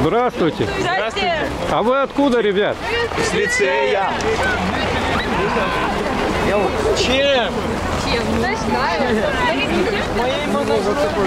Здравствуйте. Здравствуйте. А вы откуда, ребят? С лицея. Чем? Не знаю. Моей мамой.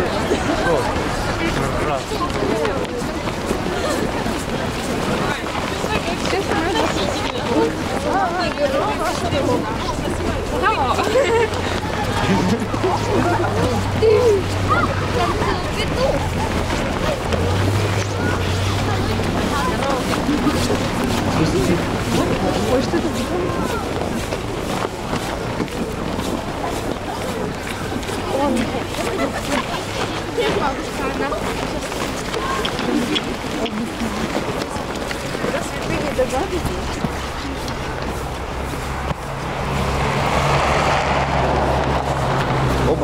Ой, что это? Опа,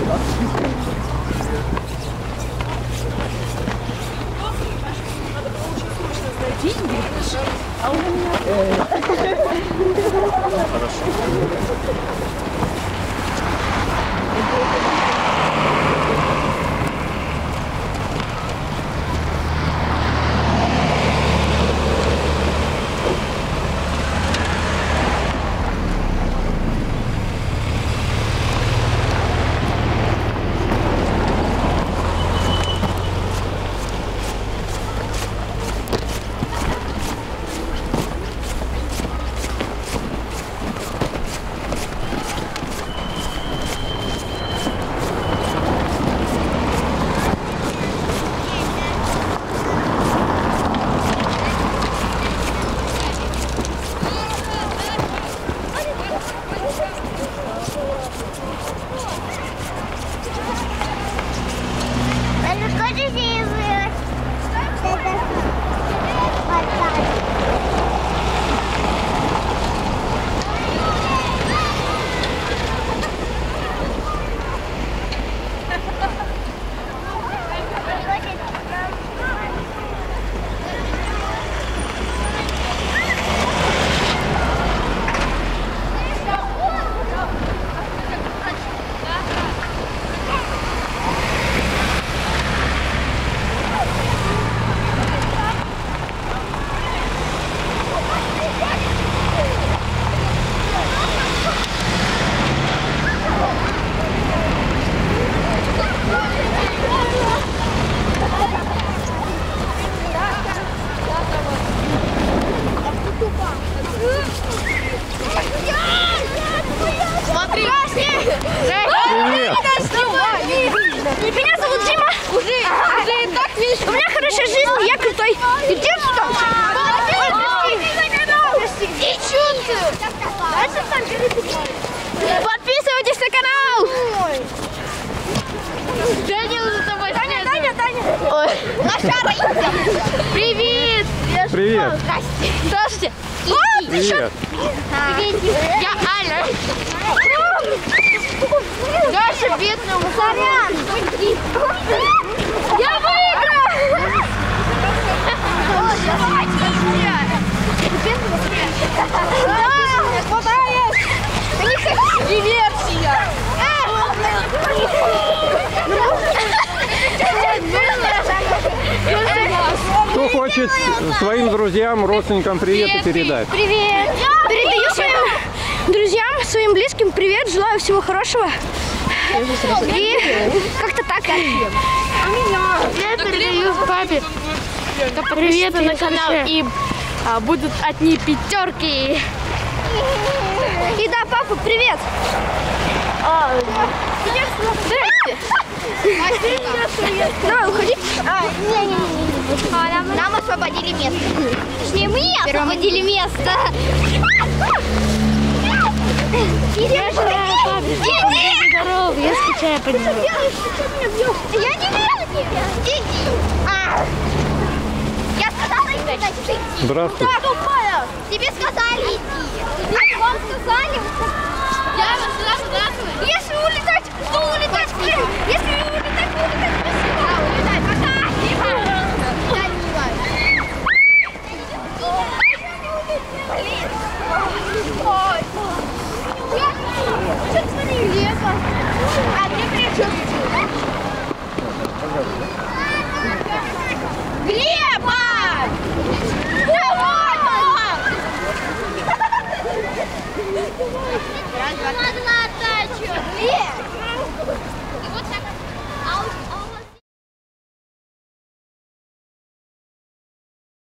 Смотри! Привет! Меня зовут Дима. Уже и так видишь. У меня хорошая жизнь, я крутой. И где ты там? Подписывайтесь на канал. Данил за тобой. Таня. Ой. Лошара. Привет. Привет! Здравствуйте. Привет! Я Аля. Даша бедная. Сорян. Я выиграл. Диверсия. Кто хочет своим друзьям, родственникам привет передать? Привет. Передаю своим друзьям, своим близким привет. Желаю всего хорошего. И как-то так. Я передаю папе привет на канал, и будут одни пятерки. И да, папа, привет. Здрасте. Давай, уходи. Нам освободили место. Точнее, мы освободили место. Я желаю папе здоров, я скучаю по нему. Я не верю тебе. Иди. Я сказала иди, значит иди. Здравствуйте! Да, тупая. Тебе сказали иди. А вам сказали